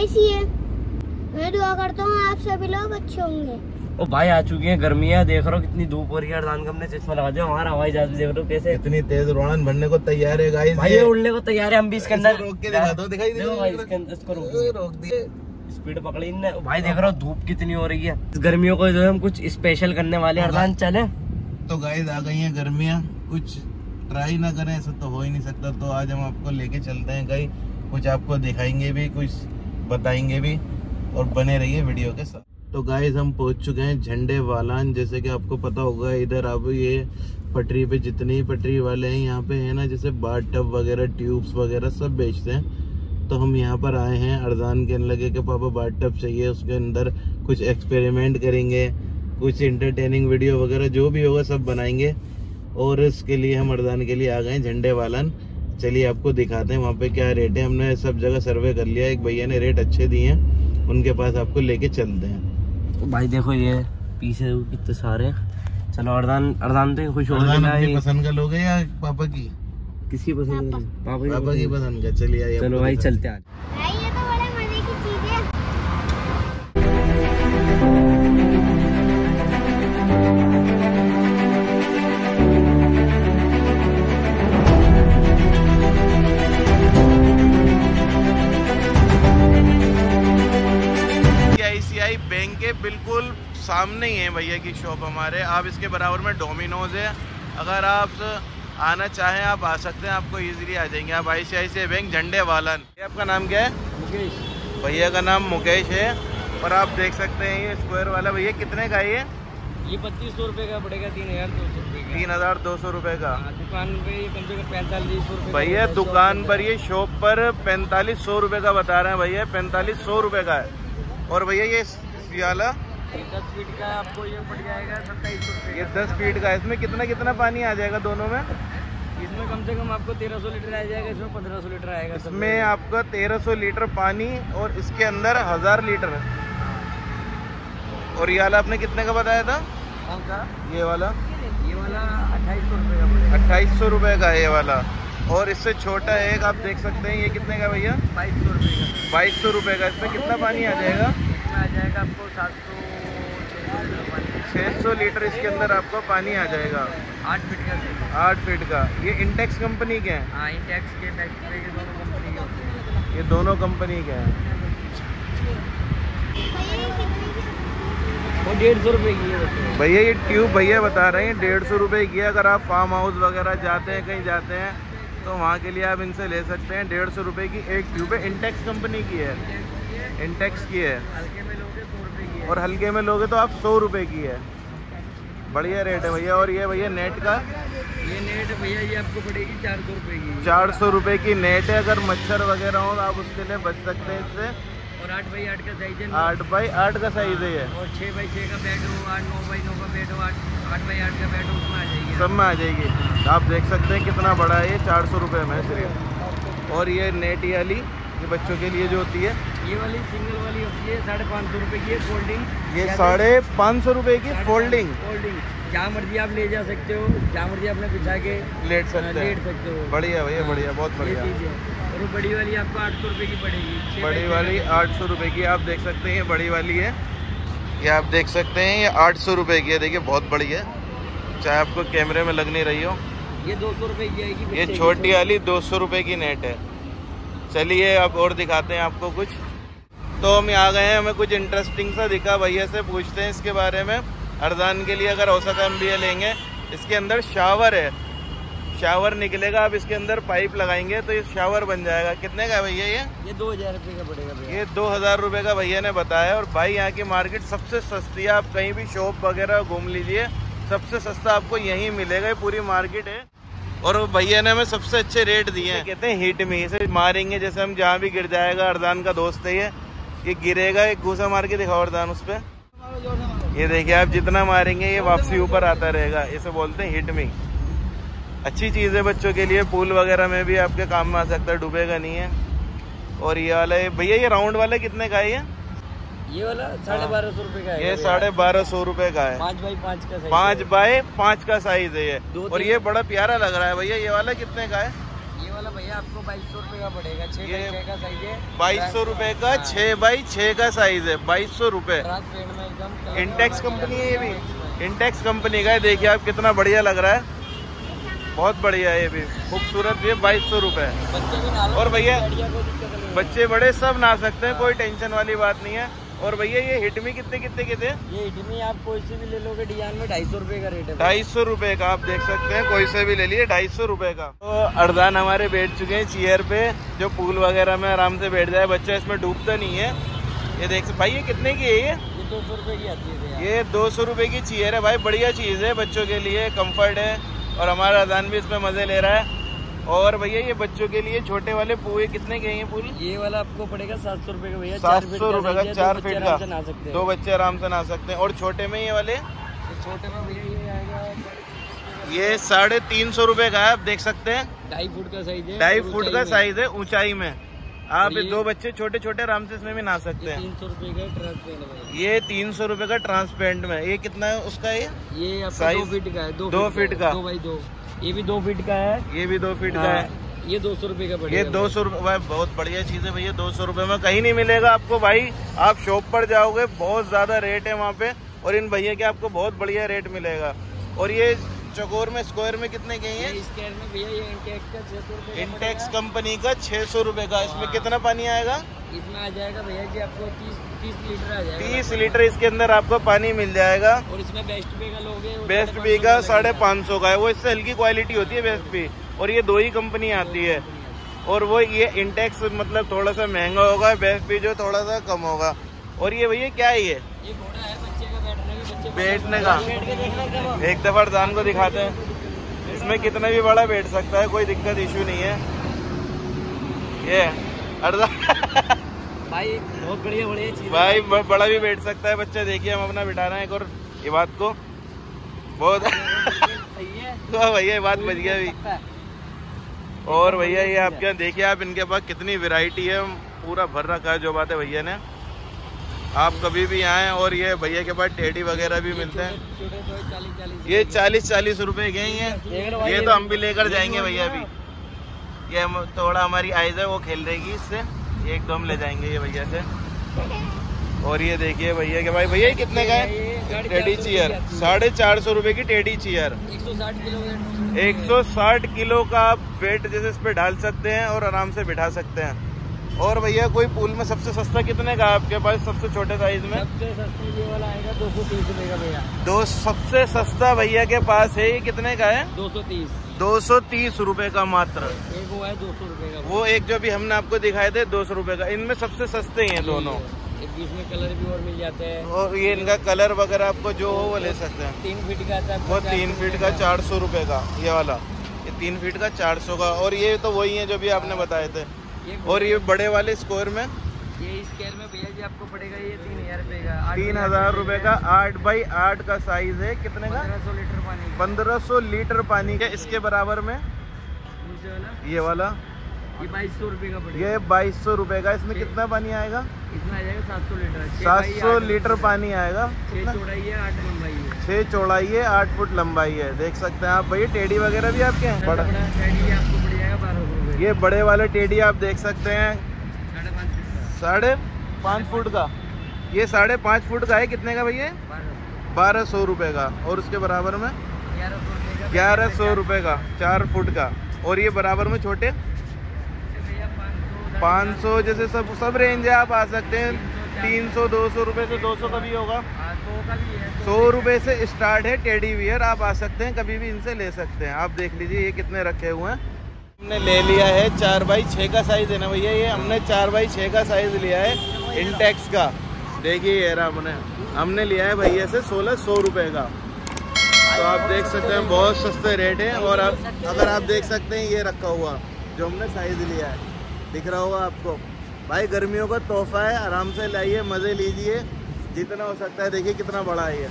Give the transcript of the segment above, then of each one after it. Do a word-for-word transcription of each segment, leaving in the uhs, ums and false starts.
ऐसी है। मैं दुआ करता हूँ आप सभी लोग अच्छे होंगे। ओ भाई आ चुकी है गर्मियाँ, देख रहे हो कितनी धूप हो रही है। अर्दान का हमने चश्मा लगा दिया, हमारा हवाई जहाज देख रहे हो कैसे इतनी तेज उड़ान भरने को तैयार है गाइस। भाई ये उड़ने को तैयार है, हम भी इसके अंदर रोक के दिखा दो, दिखाई दे भाई इसके अंदर इसको रोक दिए, स्पीड पकड़ी इनने। भाई देख रहे हो धूप कितनी हो रही है। इस गर्मियों को जो है हम कुछ स्पेशल करने वाले हैं। अर्दान चले तो गाइस आ गई हैं गर्मियाँ, कुछ ट्राई ना करें ऐसा तो हो ही नहीं सकता। तो आज हम आपको लेके चलते हैं गाइस, कुछ आपको दिखाएंगे भी, कुछ बताएंगे भी, और बने रहिए वीडियो के साथ। तो गाइस हम पहुंच चुके हैं झंडे वालान। जैसे कि आपको पता होगा इधर अब ये पटरी पे जितने ही पटरी वाले हैं यहाँ पे है ना, जैसे बाथ टब वगैरह ट्यूब्स वगैरह सब बेचते हैं। तो हम यहाँ पर आए हैं। अर्दान कहने लगे कि पापा बाथ टब चाहिए, उसके अंदर कुछ एक्सपेरिमेंट करेंगे, कुछ इंटरटेनिंग वीडियो वगैरह जो भी होगा सब बनाएंगे। और इसके लिए हम अर्दान के लिए आ गए झंडे वालान। चलिए आपको दिखाते हैं वहाँ पे क्या रेट है। हमने सब जगह सर्वे कर लिया, एक भैया ने रेट अच्छे दिए हैं, उनके पास आपको लेके चलते हैं। भाई देखो ये पीछे कितने सारे। चलो अर्दान अर्दान तो खुश हो गए। पसंद का लोगे या पापा की? किसकी पसंद? पापा की, पापा की पसंद का। चलिए आइए, चलो भाई चलते हैं। ये तो बड़े मजे की चीज है। आईसीआई बैंक के बिल्कुल सामने ही है भैया की शॉप हमारे। आप इसके बराबर में डोमिनोज है। अगर आप आना चाहें आप आ सकते हैं, आपको इजीली आ जाएंगे आप। आईसीआईसीआई बैंक झंडे वालन। ये आपका नाम क्या है? मुकेश। भैया का नाम मुकेश है। और आप देख सकते हैं ये स्क्वायर वाला भैया कितने का है? ये पच्चीस सौ रुपये का पड़ेगा, तीन हजार दो सौ रुपये का। तीन हजार दो सौ रुपये का। दुकान पे ये कम से कम पैंतालीस सौ रुपये भैया दुकान पर, ये शॉप पर पैंतालीस सौ रुपये का बता रहे हैं भैया, पैंतालीस सौ रुपये का है। और भैया ये वाला दस फीट का आपको ये पड़ जाएगा सत्ताईस सौ रुपये। ये दस फीट का है। इसमें कितना कितना पानी आ जाएगा दोनों में? इसमें कम से कम आपको तेरह सौ लीटर आ जाएगा, इसमें पंद्रह सौ लीटर आएगा। इसमें आपका तेरह सौ लीटर पानी और इसके अंदर हजार लीटर। और ये वाला आपने कितने का बताया था? कौन सा? ये वाला ये वाला अट्ठाईस सौ रुपये का। अट्ठाईस सौ रुपये का है ये वाला। और इससे छोटा है एक, आप देख सकते हैं, ये कितने का भैया? बाईस सौ रुपये का। बाईस सौ रुपये का। इसमें कितना पानी आ जाएगा? आ जाएगा आपको सात सौ छः सौ लीटर इसके अंदर आपको पानी आ जाएगा। आठ फीट का। आठ फीट का। ये इंटेक्स कंपनी के हैं? हाँ इंटेक्स के, फैक्ट्री के, दोनों कंपनी के होते हैं। ये दोनों कंपनी के हैं। वो डेढ़ सौ रुपये की है भैया। ये ट्यूब भैया बता रहे हैं डेढ़ सौ रुपये की है। अगर आप फार्म हाउस वगैरह जाते हैं, कहीं जाते हैं, तो वहाँ के लिए आप इनसे ले सकते हैं। डेढ़ सौ रुपये की एक ट्यूब है। इंटेक्स कंपनी की है, इंटेक्स की है। हल्के में लोगे सौ रुपये की है, और हल्के में लोगे तो आप सौ रुपये की है। बढ़िया रेट है भैया। और ये भैया नेट का? ये नेट भैया ये आपको पड़ेगी चार सौ रुपये की। चार सौ रुपये की नेट है। अगर मच्छर वगैरह हो तो आप उसके लिए बच सकते हैं इससे। और आठ बाई आठ का साइज है। आठ बाई आठ का साइज है ये। और छः बाई छः का बेड हो, आठ नौ बाई नौ का बेड हो, आठ आठ बाई आठ का बेड हो, उसमें आ जाएगी, सब में आ जाएगी। आप देख सकते हैं कितना बड़ा है ये, चार सौ रुपये में सिर्फ। और ये नेट वाली ये बच्चों के लिए जो होती है, ये वाली सिंगल वाली होती है, साढ़े पाँच सौ रुपये की है फोल्डिंग। ये साढ़े पाँच सौ रुपये की फोल्डिंग। फोल्डिंग जहाँ मर्जी आप ले जा सकते हो, जहाँ मर्जी आपने बिछा के लेट सकते लेट सकते हो। बढ़िया भैया, बढ़िया, बहुत बढ़िया। और बड़ी वाली आपको आठ सौ रुपये की पड़ेगी। बड़ी वाली आठ सौ रुपये की। आप देख सकते हैं ये बड़ी वाली है। ये आप देख सकते हैं ये आठ सौ रुपये की है। देखिए बहुत बड़ी है, चाहे आपको कैमरे में लग नहीं रही हो। ये दो सौ रुपये की आएगी। ये छोटी वाली दो सौ रुपये की नेट है। चलिए अब और दिखाते हैं आपको कुछ। तो हम यहाँ गए हैं, हमें कुछ इंटरेस्टिंग सा दिखा, भैया से पूछते हैं इसके बारे में। अर्दान के लिए अगर हो सका हम भी ये लेंगे। इसके अंदर शावर है, शावर निकलेगा। आप इसके अंदर पाइप लगाएंगे तो ये शावर बन जाएगा। कितने का है भैया ये? ये दो हजार रुपये का पड़ेगा भैया। ये दो हजार रुपये का भैया ने बताया। और भाई यहाँ की मार्केट सबसे सस्ती है। आप कहीं भी शॉप वगैरह घूम लीजिए, सबसे सस्ता आपको यहीं मिलेगा। ये पूरी मार्केट है। और भैया ने हमें सबसे अच्छे रेट दिए हैं। कहते हैं हिट में, इसे मारेंगे जैसे हम जहाँ भी गिर जाएगा। अर्दान का दोस्त है ये ये गिरेगा, एक घूसा मार के दिखाओ अर्दान उस पर। ये देखिए आप जितना मारेंगे ये वापसी ऊपर आता रहेगा। इसे बोलते हैं हिट में। अच्छी चीज़ है बच्चों के लिए, पूल वगैरह में भी आपके काम में आ सकता है, डूबेगा नहीं है। और ये वाला भैया, ये राउंड वाला कितने का है? ये ये वाला साढ़े बारह सौ रुपये का है। ये साढ़े बारह सौ रुपये का है। पाँच बाई पाँच का साइज। पाँच बाई पाँच का साइज है ये। और ये बड़ा प्यारा लग रहा है भैया। ये वाला कितने का है? ये वाला भैया आपको बाईस सौ रुपए का पड़ेगा, छह ये बाई छह का साइज है, बाईस सौ रुपए का छह बाई छह का साइज है, बाईस सौ रुपए। में एकदम इंटेक्स कंपनी है ये भी, इंटेक्स कंपनी का है। देखिए आप कितना बढ़िया लग रहा है, बहुत बढ़िया है ये भी, खूबसूरत भी है, बाईस सौ रुपए। और भैया बच्चे बड़े सब नहा सकते हैं, कोई टेंशन वाली बात नहीं है। और भैया ये हिटमी कितने कितने के थे? ये हिटमी आप कोई से भी ले लोगे डिजाइन में ढाई सौ रुपए का रेट है। ढाई सौ रुपए का आप देख सकते हैं, कोई से भी ले लिए ढाई सौ रुपए का। तो अर्दान हमारे बैठ चुके हैं चेयर पे, जो पूल वगैरह में आराम से बैठ जाए, बच्चा इसमें डूबता नहीं है। ये देख भाई ये कितने की है? ये ये दो सौ रुपए की आती है। ये दो सौ रुपए की चेयर है भाई, बढ़िया चीज है बच्चों के लिए, कम्फर्ट है। और हमारा अर्दान भी इसमें मजे ले रहा है। और भैया ये बच्चों के लिए छोटे वाले पुए कितने के हैं पूल? ये वाला आपको पड़ेगा सात सौ रुपए का भैया, सात सौ रुपए का, चार फीट का, सकते दो बच्चे आराम से नहा सकते हैं। और छोटे में ये वाले? छोटे में भैया ये आएगा, ये साढ़े तीन सौ रुपए का है, आप देख सकते हैं, ढाई फुट का साइज है, ढाई फुट का साइज है ऊंचाई में। आप दो बच्चे छोटे छोटे आराम से इसमें भी नहा सकते हैं। तीन सौ रुपए का ट्रांसपेरेंट, ये तीन सौ रुपए का ट्रांसपेरेंट में। ये कितना है उसका? ये ये आपका दो फीट का है, दो फीट का, दो बाई दो। ये भी दो फीट का है, ये भी दो फीट का है। ये दो सौ रुपए का पड़ेगा। ये दो सौ रुपए, बहुत बढ़िया चीज है भैया, दो सौ रुपए में कहीं नहीं मिलेगा आपको भाई। आप शॉप पर जाओगे बहुत ज्यादा रेट है वहाँ पे, और इन भैया के आपको बहुत बढ़िया रेट मिलेगा। और ये चकोर में स्क्वायर में कितने के हैं? स्क्वायर में भैया ये इंटेक्स का छह सौ रुपए, इंटेक्स कंपनी का छह सौ रुपए का। इसमें कितना पानी आएगा? इसमें आ जाएगा भैया जी आपको तीस तीस लीटर आ जाएगा। तीस लीटर इसके अंदर आपको पानी मिल जाएगा। और इसमें बेस्ट बी का लोगे, बेस्ट बी का साढ़े पाँच सौ का है, वो इससे हल्की क्वालिटी होती है बेस्ट बी। और ये दो ही कंपनी आती है। और वो ये इंटेक्स मतलब थोड़ा सा महंगा होगा, बेस्ट बी जो थोड़ा सा कम होगा। और ये भैया क्या है? ये ये घोड़ा है बच्चे का बैठने का, बच्चे बैठने का। बैठ के देखना, एक दफा अर्दान को दिखाते हैं, इसमें कितना भी बड़ा बैठ सकता है, कोई दिक्कत इशू नहीं है। ये अर्दान भाई बहुत बढ़िया बढ़िया चीज भाई बड़ा भी बैठ सकता है बच्चा। देखिए हम अपना बिठा रहे हैं एक और ये बात को, बहुत सही है। तो भैया ये बात बच गया भी। और भैया ये आपके यहाँ देखिए आप, इनके पास कितनी वैरायटी है, पूरा भर रखा है जो बात है भैया ने। आप कभी भी आए। और ये भैया के पास टेडी वगैरह भी मिलते हैं। ये चालीस चालीस रुपए के हैं। ये तो हम भी लेकर जाएंगे भैया अभी। ये हम थोड़ा हमारी आइज है वो खेल रहेगी इससे, एक दो हम ले जाएंगे ये भैया से। और ये देखिए भैया के भाई, भैया ये कितने का है? टेडी चेयर साढ़े चार सौ रुपए की टेडी चेयर। एक सौ साठ किलो एक सौ साठ किलो का आप वेट जैसे इस पे डाल सकते हैं और आराम से बिठा सकते हैं। और भैया कोई पूल में सबसे सस्ता कितने का आपके पास? सबसे छोटे साइज में सबसे सस्ता ये वाला आएगा दो सौ तीस रुपए का भैया। दो सबसे सस्ता भैया के पास है, ये कितने का है? दो सौ तीस दो सौ तीस रुपए का मात्र। एक वो है दो सौ रुपए का, वो एक जो भी हमने आपको दिखाए थे दो सौ रुपए का। इनमें सबसे सस्ते ही हैं दोनों। बीच में कलर भी और मिल जाते हैं। और ये इनका कलर वगैरह आपको जो हो वो ले सकते हैं। तीन फीट का आता है वो तीन फीट का चार सौ रुपए का, ये वाला ये तीन फीट का चार सौ का। और ये तो वही है जो भी आपने बताए थे। और ये बड़े वाले स्क्वायर में, ये स्केल में भैया जी आपको पड़ेगा ये तीन हजार रुपए का, तीन हजार रुपए का। आठ बाई आठ का साइज है। कितने का? पंद्रह सौ लीटर पानी, पंद्रह सौ लीटर पानी के। इसके बराबर में वाला ये वाला ये बाईस सौ रुपए का पड़ेगा। ये बाईस सौ रुपए का। इसमें कितना पानी आएगा? इसमें आ जाएगा सात सौ लीटर, सात सौ लीटर पानी आएगा। छह चौड़ाई है, आठ लंबाई है। छह चौड़ाई है, आठ फुट लंबाई है। देख सकते हैं आप भैया। टेडी वगैरह भी आपके हैं? बड़ा टेडी आपको पड़ जाएगा बारह सौ रुपए। ये बड़े वाले टेडी आप देख सकते हैं, साढ़े पाँच फीट का, साढ़े पाँच फुट का। ये साढ़े पाँच फुट का है। कितने का भैया? बारह सौ रुपए का। और उसके बराबर में ग्यारह सौ रुपए का, ग्यारह सौ रुपए का, चार फुट का। और ये बराबर में छोटे पाँच सौ जैसे सब सब रेंज है। आप आ सकते हैं। तीन सौ दो सौ रुपए से दो सौ का भी होगा, सौ रुपए से स्टार्ट है टेडी वियर। आप आ सकते हैं, कभी भी इनसे ले सकते हैं। आप देख लीजिए ये कितने रखे हुए हैं। हमने ले लिया है चार बाई छः का साइज है ना भैया? ये हमने चार बाई छः का साइज लिया है इंटेक्स का। देखिए ये रहा, हमने हमने लिया है भैया से सोलह सौ रुपये का। तो आप देख सकते हैं बहुत सस्ते रेट है। और आप अगर आप देख सकते हैं ये रखा हुआ जो हमने साइज लिया है, दिख रहा होगा आपको भाई। गर्मियों का तोहफा है, आराम से लाइए, मज़े लीजिए जितना हो सकता है। देखिए कितना बड़ा है ये।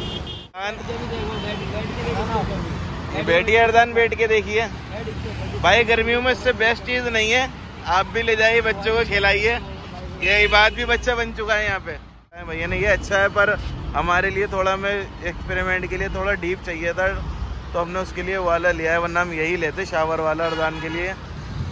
बैठिए अर्दान, बैठ के देखिए भाई। गर्मियों में इससे बेस्ट चीज़ नहीं है। आप भी ले जाइए, बच्चों को खिलाइए। ये इबाद भी बच्चा बन चुका है यहाँ पे। भैया ने ये अच्छा है, पर हमारे लिए थोड़ा में एक्सपेरिमेंट के लिए थोड़ा डीप चाहिए था, तो हमने उसके लिए वाला लिया है, वरना हम यही लेते शावर वाला अर्दान के लिए।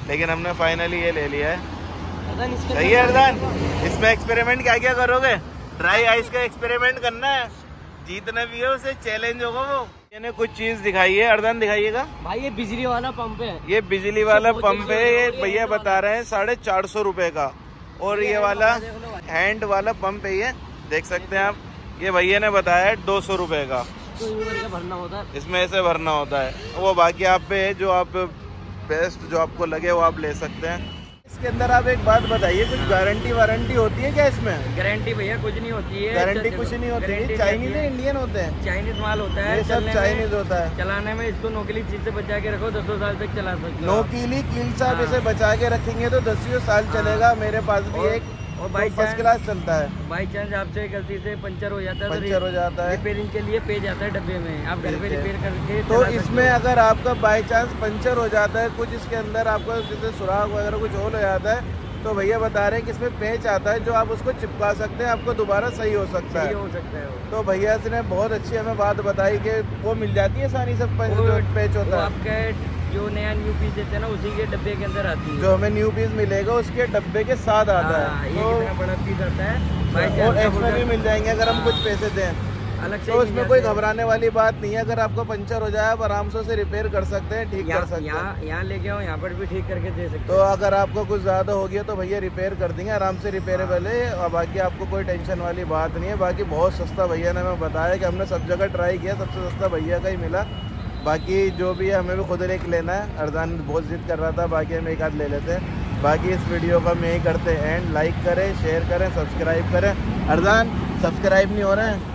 लेकिन हमने फाइनली ये ले लिया है। अदन इसके सही है अर्दान, इसमें एक्सपेरिमेंट क्या क्या करोगे? ड्राई आइस का एक्सपेरिमेंट करना है, जीतना भी है उसे चैलेंज होगा वो। मैंने कुछ चीज दिखाई है, अर्दान दिखाइएगा। भाई ये बिजली वाला पंप है, ये बिजली वाला पंप है, ये भैया बता रहे हैं साढ़े चार सौ रुपए का। और ये वाला हैंड वाला पंप है, ये देख सकते हैं आप, ये भैया ने बताया है दो सौ रुपए का। तो यूं करके भरना होता है, इसमें ऐसे भरना होता है, वो बाकी आप पे है, जो आप बेस्ट जो आपको लगे वो आप ले सकते हैं। इसके अंदर आप एक बात बताइए, कुछ गारंटी वारंटी होती है क्या इसमें? गारंटी भैया कुछ नहीं होती है, गारंटी कुछ नहीं होती है। चाइनीज है इंडियन होते हैं? चाइनीज माल होता है, ये सब चाइनीज होता है। चलाने में इसको नोकीली चीज से बचा के रखो, दसों साल तक चला सकते हो। नोकीली कील से आप इसे बचा के रखेंगे तो दसियों साल चलेगा। मेरे पास भी एक और बाई फर्स्ट क्लास चलता है। बाई चांस आपसे गलती से पंचर हो जाता है, पंचर हो जाता है, रिपेयरिंग के लिए पे जाता है डब्बे में, आप घर पे रिपेयर करके। तो इसमें अगर आपका बाई चांस पंचर हो जाता है, कुछ इसके अंदर आपका जैसे सुराख वगैरह कुछ होल हो जाता है, तो भैया बता रहे हैं कि इसमें पेच आता है जो आप उसको चिपका सकते हैं, आपको दोबारा सही हो सकता है। हो सकता है। तो भैया ने बहुत अच्छी हमें बात बताई कि वो मिल जाती है आसानी से, पेच होता है आपका जो नया न्यू पीस देते हैं ना, उसी के डब्बे के अंदर आती है। जो हमें न्यू पीस मिलेगा उसके डब्बे के साथ आता है। ये कितना बड़ा पीस आता है, और एक्स्ट्रा भी मिल जाएंगे अगर हम कुछ पैसे दें अलग से। तो उसमें कोई घबराने वाली बात नहीं है। अगर आपको पंचर हो जाए आप आराम से उसे रिपेयर कर सकते हैं, ठीक कर सकते हैं। यहाँ लेके आओ, यहाँ पर भी ठीक करके दे सकते हैं। तो अगर आपको कुछ ज्यादा हो गया तो भैया रिपेयर कर देंगे, आराम से रिपेयरेबल है। और बाकी आपको कोई टेंशन वाली बात नहीं है। बाकी बहुत सस्ता भैया ने हमें बताया कि हमने सब जगह ट्राई किया, सबसे सस्ता भैया का ही मिला। बाकी जो भी है हमें भी खुद एक लेना है। अर्दान बहुत जिद कर रहा था, बाकी हम एक आध ले लेते हैं। बाकी इस वीडियो का मैं ही करते हैं एंड, लाइक करें, शेयर करें, सब्सक्राइब करें। अर्दान सब्सक्राइब नहीं हो रहे हैं,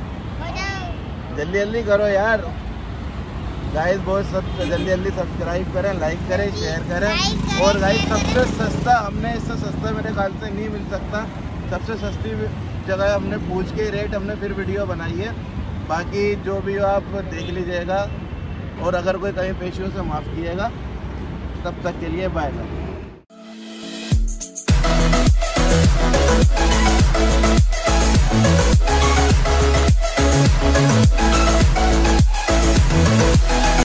जल्दी जल्दी करो यार गाइस, बहुत सब जल्दी जल्दी सब्सक्राइब करें, लाइक करें, शेयर करें। और गाइस सबसे सस्ता, हमने इससे सस्ता मेरे ख्याल से नहीं मिल सकता। सबसे सस्ती जगह हमने पूछ के रेट हमने फिर वीडियो बनाई है। बाकी जो भी हो आप देख लीजिएगा, और अगर कोई कहीं पेशियों से माफ़ कीजिएगा। तब तक के लिए बाय बाय।